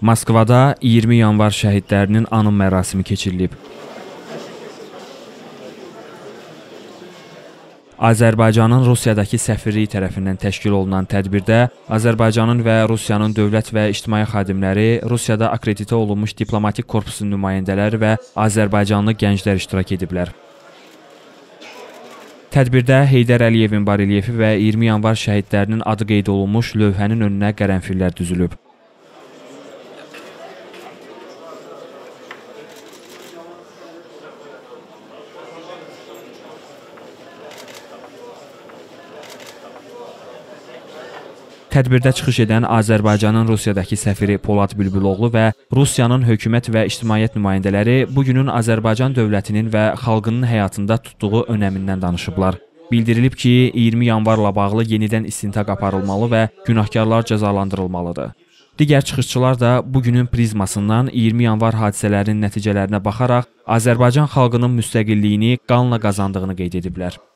Moskvada 20 yanvar şəhidlərinin anım mərasimi keçirilib. Azərbaycanın Rusiyadakı səfirliyi tərəfindən təşkil olunan tədbirdə Azərbaycanın və Rusiyanın dövlət və ictimai xadimləri, Rusiyada akkreditə olunmuş diplomatik korpusun nümayəndələri və azərbaycanlı gənclər iştirak ediblər. Tədbirdə Heydər Əliyevin barelyefi və 20 yanvar şəhidlərinin adı qeyd olunmuş lövhənin önünə qərənfillər düzülüb. Tədbirdə çıxış edən Azərbaycanın Rusiyadakı səfiri Polad Bülbüloğlu və Rusiyanın hökumət və ictimaiyyət nümayəndələri bugünün Azərbaycan dövlətinin və xalqının həyatında tutduğu önəmindən danışıblar. Bildirilib ki, 20 yanvarla bağlı yenidən istintaq aparılmalı və günahkarlar cəzalandırılmalıdır. Digər çıxışçılar da bugünün prizmasından 20 yanvar hadisələrinin nəticələrinə baxaraq Azərbaycan xalqının müstəqilliyini qanla qazandığını qeyd ediblər.